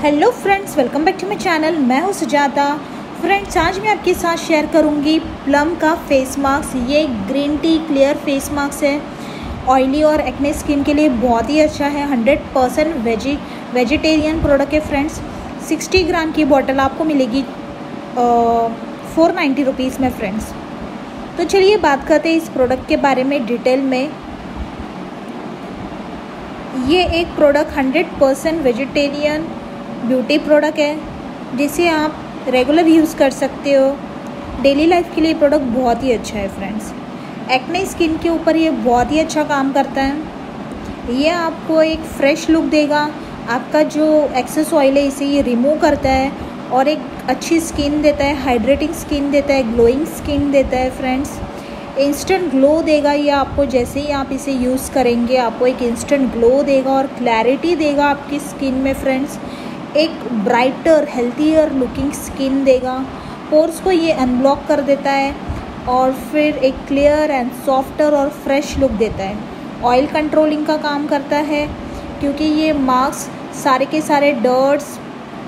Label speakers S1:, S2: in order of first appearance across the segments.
S1: Hello friends, welcome back to my channel. मैं हूँ Sujata. Friends, आज मैं आपके साथ शेयर करूँगी प्लम का फेस मास्क। ये green tea clear face mask है। ऑयली और एक्ने स्किन के लिए बहुत ही अच्छा है। 100% वेजिटेरियन प्रोडक्ट है फ्रेंड्स। 60 ग्राम की बॉटल आपको मिलेगी 490 रुपीज़ में फ्रेंड्स। तो चलिए बात करते हैं इस प्रोडक्ट के बारे में डिटेल में। ये एक प्रोडक्ट 100% वेजिटेरियन ब्यूटी प्रोडक्ट है, जिसे आप रेगुलर यूज़ कर सकते हो। डेली लाइफ के लिए प्रोडक्ट बहुत ही अच्छा है फ्रेंड्स। एक्ने स्किन के ऊपर ये बहुत ही अच्छा काम करता है। ये आपको एक फ्रेश लुक देगा। आपका जो एक्सेस ऑयल है इसे ये रिमूव करता है और एक अच्छी स्किन देता है, हाइड्रेटिंग स्किन देता है, ग्लोइंग स्किन देता है फ्रेंड्स। इंस्टेंट ग्लो देगा ये आपको। जैसे ही आप इसे यूज़ करेंगे आपको एक इंस्टेंट ग्लो देगा और क्लैरिटी देगा आपकी स्किन में फ्रेंड्स। एक ब्राइटर हेल्थियर लुकिंग स्किन देगा। पोर्स को ये अनब्लॉक कर देता है और फिर एक क्लियर एंड सॉफ्टर और फ्रेश लुक देता है। ऑयल कंट्रोलिंग का काम करता है, क्योंकि ये मास्क सारे के सारे डर्ट्स,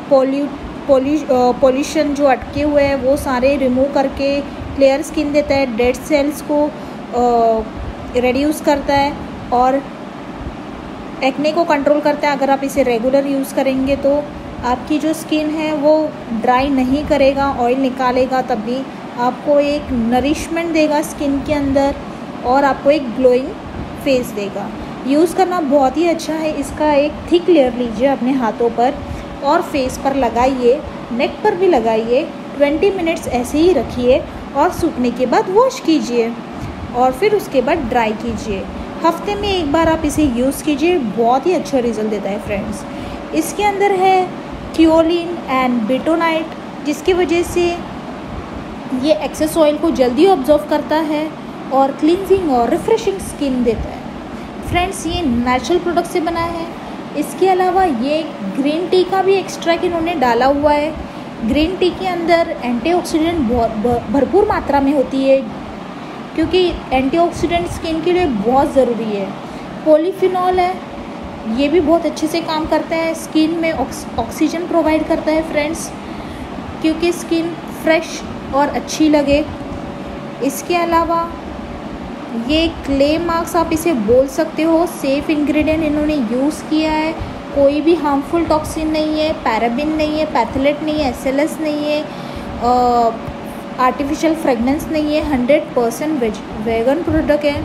S1: पॉल्यूशन जो अटके हुए हैं वो सारे रिमूव करके क्लियर स्किन देता है। डेड सेल्स को रिड्यूस करता है और एक्ने को कंट्रोल करता है। अगर आप इसे रेगुलर यूज़ करेंगे तो आपकी जो स्किन है वो ड्राई नहीं करेगा, ऑयल निकालेगा, तब भी आपको एक नरिशमेंट देगा स्किन के अंदर और आपको एक ग्लोइंग फेस देगा। यूज़ करना बहुत ही अच्छा है। इसका एक थिक लेयर लीजिए अपने हाथों पर और फेस पर लगाइए, नेक पर भी लगाइए। 20 मिनट्स ऐसे ही रखिए और सूखने के बाद वॉश कीजिए और फिर उसके बाद ड्राई कीजिए। हफ्ते में एक बार आप इसे यूज़ कीजिए, बहुत ही अच्छा रिजल्ट देता है फ्रेंड्स। इसके अंदर है क्योलिन एंड बेटोनाइट, जिसकी वजह से ये एक्सेस ऑयल को जल्दी ऑब्जर्व करता है और क्लींजिंग और रिफ्रेशिंग स्किन देता है फ्रेंड्स। ये नेचुरल प्रोडक्ट से बना है। इसके अलावा ये ग्रीन टी का भी एक्सट्रैक्ट इन्होंने डाला हुआ है। ग्रीन टी के अंदर एंटीऑक्सीडेंट भरपूर मात्रा में होती है, क्योंकि एंटीऑक्सीडेंट स्किन के लिए बहुत ज़रूरी है। पॉलीफिनॉल है, ये भी बहुत अच्छे से काम करता है। स्किन में ऑक्सीजन प्रोवाइड करता है फ्रेंड्स, क्योंकि स्किन फ्रेश और अच्छी लगे। इसके अलावा ये क्ले मास्क आप इसे बोल सकते हो। सेफ इंग्रेडिएंट इन्होंने यूज़ किया है। कोई भी हार्मफुल टॉक्सिन नहीं है, पैराबिन नहीं है, पैथलेट नहीं है, SLS नहीं है, आर्टिफिशियल फ्रेगनेंस नहीं है। 100% वेगन प्रोडक्ट है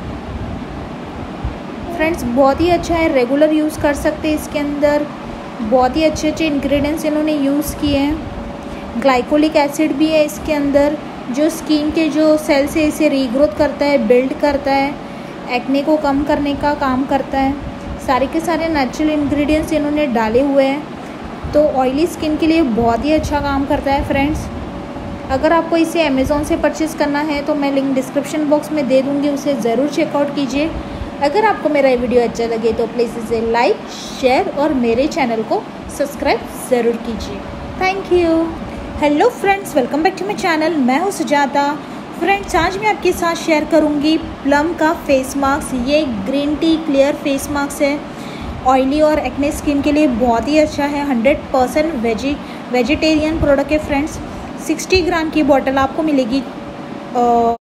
S1: फ्रेंड्स। बहुत ही अच्छा है, रेगुलर यूज़ कर सकते हैं। इसके अंदर बहुत ही अच्छे अच्छे इंग्रेडिएंट्स इन्होंने यूज़ किए हैं। ग्लाइकोलिक एसिड भी है इसके अंदर, जो स्किन के जो सेल्स है इसे रीग्रोथ करता है, बिल्ड करता है, एक्ने को कम करने का काम करता है। सारे के सारे नेचुरल इंग्रेडिएंट्स इन्होंने डाले हुए हैं, तो ऑयली स्किन के लिए बहुत ही अच्छा काम करता है फ्रेंड्स। अगर आपको इसे अमेज़ॉन से परचेज़ करना है तो मैं लिंक डिस्क्रिप्शन बॉक्स में दे दूँगी, उसे ज़रूर चेकआउट कीजिए। अगर आपको मेरा ये वीडियो अच्छा लगे तो प्लीज़ इसे लाइक, शेयर और मेरे चैनल को सब्सक्राइब ज़रूर कीजिए। Thank you. Hello friends, welcome back to my channel. मैं हूँ सुजाता। फ्रेंड्स, आज मैं आपके साथ शेयर करूँगी प्लम का फेस मास्क। ये green tea clear face mask है। ऑयली और एक्ने स्किन के लिए बहुत ही अच्छा है। 100% वेजिटेरियन प्रोडक्ट है फ्रेंड्स। 60 ग्राम की बॉटल आपको मिलेगी